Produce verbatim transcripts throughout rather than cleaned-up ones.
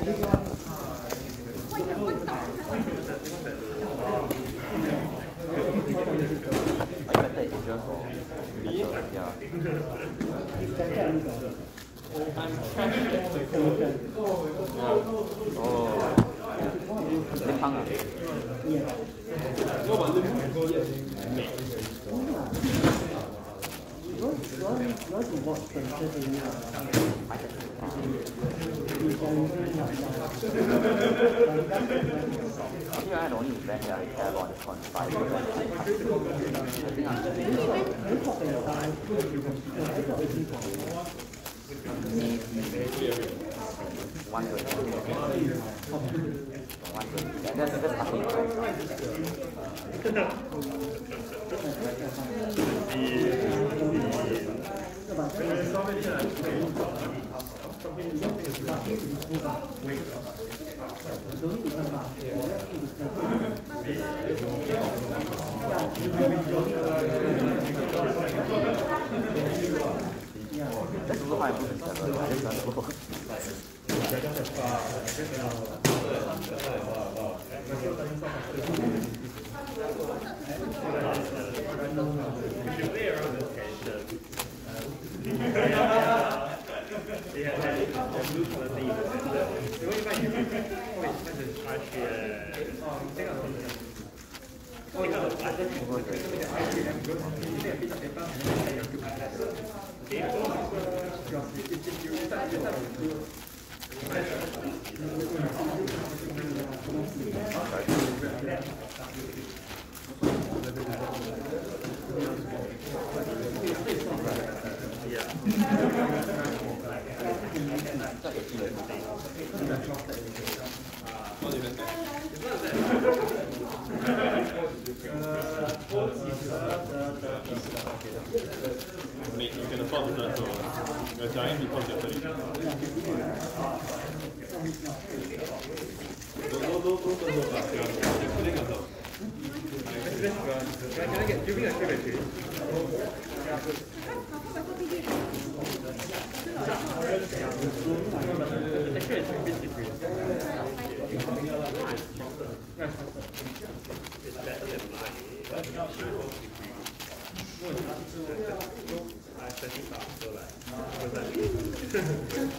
Here I had only event that I have on five percent. I think I'm one twenty. One twenty. That's that's nothing, right? That's also my book. Mate, you can afford the so you're dying because you're thirty. Don't, don't, don't, don't, don't, don't, you're killing yourself. Can I get, give me a quick actually? Actually, it's a bit different. It's better than mine. I study fast, so like, what's that mean?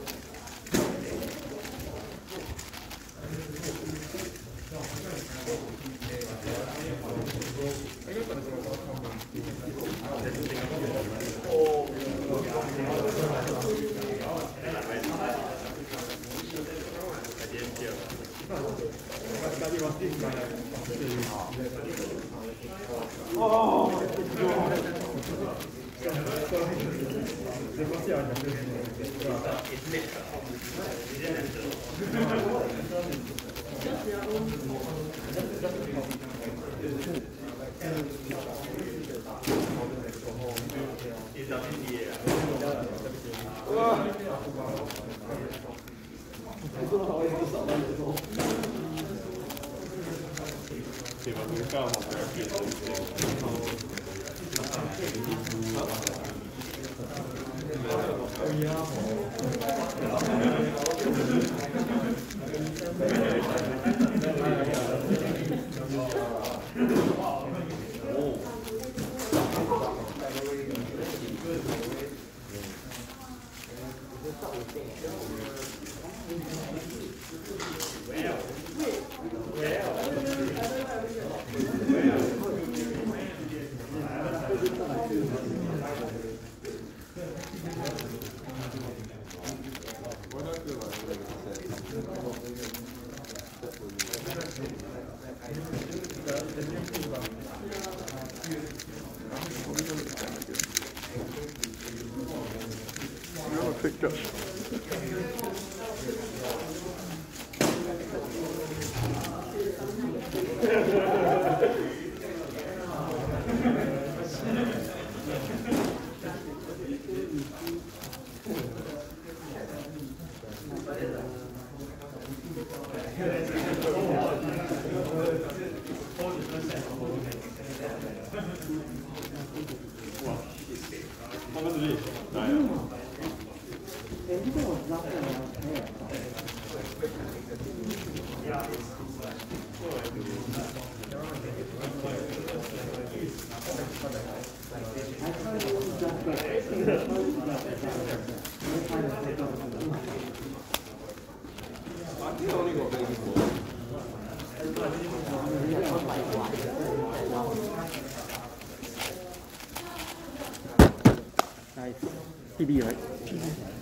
Picture. How much is it? Nice. P B, right?